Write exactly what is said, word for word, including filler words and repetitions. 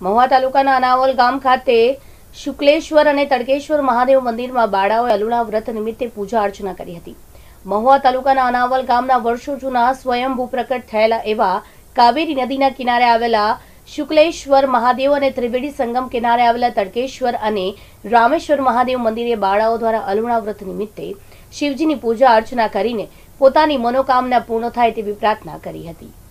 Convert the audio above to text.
મહુવા તાલુકાના અનાવલ ગામ ખાતે શુક્લેશ્વર અને તડકેશ્વર મહાદેવ મંદિરમાં બાળાઓએ અલુણા વ્રત નિમિત્તે પૂજા અર્ચના કરી હતી। મહુવા તાલુકાના અનાવલ ગામના વર્ષો જૂના સ્વયંભૂ પ્રકટ થયેલા એવા કાવેરી નદીના કિનારે આવેલા શુક્લેશ્વર મહાદેવ અને ત્રિવેણી સંગમ કિનારે આવેલા તડકેશ્વર અને રામેશ્વર મહાદેવ મંદિરે બાળાઓ દ્વારા અલુણા વ્રત નિમિત્તે શિવજીની પૂજા અર્ચના કરીને પોતાની મનોકામના પૂર્ણ થાય તેવી પ્રાર્થના કરી હતી।